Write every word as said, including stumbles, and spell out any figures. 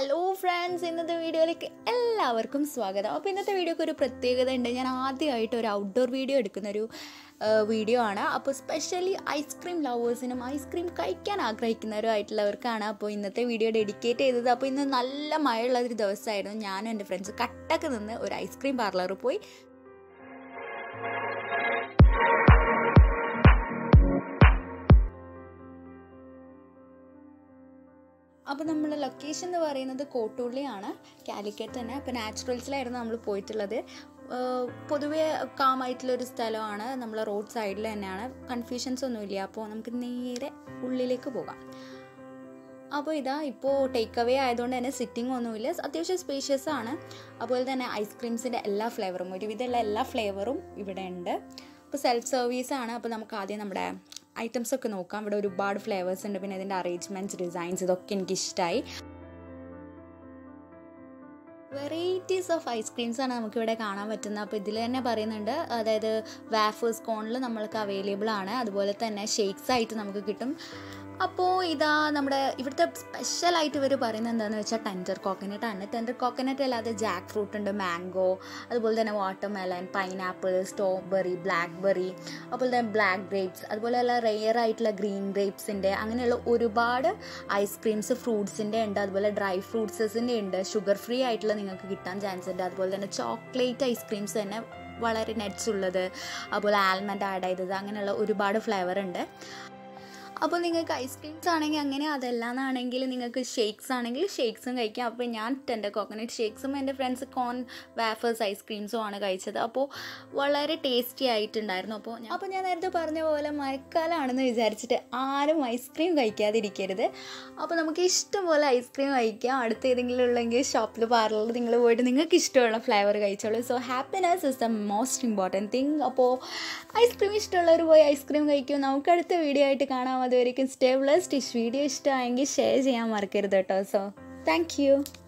Hello friends, ഇന്നത്തെ വീഡിയോയിലേക്ക് എല്ലാവർക്കും സ്വാഗതം. അപ്പോൾ ഇന്നത്തെ വീഡിയോക്ക് ഒരു പ്രത്യേകത ഉണ്ട്. ഞാൻ ആദ്യമായിട്ട് ഒരു ഔട്ട്ഡോർ വീഡിയോ എടുക്കുന്നൊരു വീഡിയോ ആണ്. അപ്പോൾ സ്പെഷ്യലി ഐസ്ക്രീം ലവേഴ്സിനും ഐസ്ക്രീം കഴിക്കാൻ ആഗ്രഹിക്കുന്നവരുമായിട്ടുള്ളവർക്കാണ് അപ്പോൾ ഇന്നത്തെ വീഡിയോ ഡെഡിക്കേറ്റ് ചെയ്തത്. അപ്പോൾ ഇന്ന് നല്ല മഴയുള്ളൊരു ദിവസമായിരുന്നു. ഞാനും എൻ്റെ ഫ്രണ്ട്സ് കട്ടക്ക് നിന്ന് ഒരു ഐസ്ക്രീം പാർലറിൽ പോയി. അപ്പോൾ നമ്മുടെ ലൊക്കേഷൻ എന്ന് പറയുന്നത് കോട്ടൂള്ളിയാണ്, കാലിക്കറ്റ് തന്നെ. അപ്പോൾ നാച്ചുറൽസിലായിരുന്നു നമ്മൾ പോയിട്ടുള്ളത്. പൊതുവേ കാമായിട്ടുള്ളൊരു സ്ഥലമാണ്, നമ്മൾ റോഡ് സൈഡിൽ തന്നെയാണ്, കൺഫ്യൂഷൻസ് ഒന്നുമില്ല. അപ്പോൾ നമുക്ക് നേരെ ഉള്ളിലേക്ക് പോകാം. അപ്പോൾ ഇതാ ഇപ്പോൾ ടേക്ക് അവേ ആയതുകൊണ്ട് തന്നെ സിറ്റിംഗ് ഒന്നുമില്ല, അത്യാവശ്യം സ്പേഷ്യസ് ആണ്. അതുപോലെ തന്നെ ഐസ്ക്രീംസിൻ്റെ എല്ലാ ഫ്ലേവറും, ഒരുവിധമുള്ള എല്ലാ ഫ്ലേവറും ഇവിടെ ഉണ്ട്. അപ്പോൾ സെൽഫ് സർവീസാണ്. അപ്പോൾ നമുക്ക് ആദ്യം നമ്മുടെ ഐറ്റംസൊക്കെ നോക്കാം. ഇവിടെ ഒരുപാട് ഫ്ലേവേഴ്സ് ഉണ്ട്. പിന്നെ ഇതിൻ്റെ അറേഞ്ച്മെൻറ്റ്സ്, ഡിസൈൻസ്, ഇതൊക്കെ എനിക്കിഷ്ടമായി. വെറൈറ്റീസ് ഓഫ് ഐസ്ക്രീംസാണ് നമുക്കിവിടെ കാണാൻ പറ്റുന്നത്. അപ്പോൾ ഇതിൽ തന്നെ പറയുന്നുണ്ട്, അതായത് വാഫേഴ്സ് കോണിൽ നമ്മൾക്ക് അവൈലബിൾ ആണ്. അതുപോലെ തന്നെ ഷേക്സ് ആയിട്ട് നമുക്ക് കിട്ടും. അപ്പോൾ ഇതാ നമ്മുടെ ഇവിടുത്തെ സ്പെഷ്യലായിട്ട് ഇവർ പറയുന്നത് എന്താണെന്ന് വെച്ചാൽ ടെൻഡർ കോക്കനട്ട് ആണ്. ടെൻഡർ കോക്കനട്ട് അല്ലാതെ ജാക്ക് ഫ്രൂട്ട് ഉണ്ട്, മാംഗോ, അതുപോലെ തന്നെ വാട്ടർമെലൺ, പൈനാപ്പിൾ, സ്ട്രോബെറി, ബ്ലാക്ക്ബെറി, അതുപോലെ തന്നെ ബ്ലാക്ക് ഗ്രേപ്സ്, അതുപോലെ ഉള്ള റെയർ ആയിട്ടുള്ള ഗ്രീൻ ഗ്രേപ്സിൻ്റെ, അങ്ങനെയുള്ള ഒരുപാട് ഐസ്ക്രീംസ് ഫ്രൂട്ട്സിൻ്റെ ഉണ്ട്. അതുപോലെ ഡ്രൈ ഫ്രൂട്ട്സിൻ്റെ ഉണ്ട്. ഷുഗർ ഫ്രീ ആയിട്ടുള്ള നിങ്ങൾക്ക് കിട്ടാൻ ചാൻസ് ഉണ്ട്. അതുപോലെ തന്നെ ചോക്ലേറ്റ് ഐസ്ക്രീംസ് തന്നെ വളരെ നട്ട്സ് ഉള്ളത്, അതുപോലെ ആൽമണ്ട് ആഡ് ചെയ്തത്, അങ്ങനെയുള്ള ഒരുപാട് ഫ്ലേവർ ഉണ്ട്. അപ്പോൾ നിങ്ങൾക്ക് ഐസ്ക്രീംസ് ആണെങ്കിൽ അങ്ങനെ, അതല്ലാന്നാണെങ്കിൽ നിങ്ങൾക്ക് ഷേക്സ് ആണെങ്കിൽ ഷേക്സും കഴിക്കാം. അപ്പോൾ ഞാൻ ടെൻഡർ കോക്കനട്ട് ഷേക്സും എൻ്റെ ഫ്രണ്ട്സ് കോൺ വാഫേഴ്സ് ഐസ്ക്രീംസും ആണ് കഴിച്ചത്. അപ്പോൾ വളരെ ടേസ്റ്റി ആയിട്ടുണ്ടായിരുന്നു. അപ്പോൾ അപ്പോൾ ഞാൻ നേരത്തെ പറഞ്ഞ പോലെ മഴക്കാലമാണെന്ന് വിചാരിച്ചിട്ട് ആരും ഐസ്ക്രീം കഴിക്കാതിരിക്കരുത്. അപ്പോൾ നമുക്ക് ഇഷ്ടം പോലെ ഐസ്ക്രീം കഴിക്കാം. അടുത്ത് ഏതെങ്കിലും ഉള്ളെങ്കിൽ ഷോപ്പിൽ പാർലറിൽ നിങ്ങൾ പോയിട്ട് നിങ്ങൾക്ക് ഇഷ്ടമുള്ള ഫ്ലേവർ കഴിച്ചോളൂ. So happiness is the most important thing. അപ്പോൾ ഐസ്ക്രീം ഇഷ്ടമുള്ളവർ പോയി ഐസ്ക്രീം കഴിക്കും. നമുക്ക് അടുത്ത വീഡിയോ ആയിട്ട് കാണാം. അതുവരെയും സ്റ്റേ ബ്ലെസ്ഡ്. ഈ വീഡിയോ ഇഷ്ടമായെങ്കിൽ ഷെയർ ചെയ്യാൻ മറക്കരുത് കേട്ടോ. So thank U.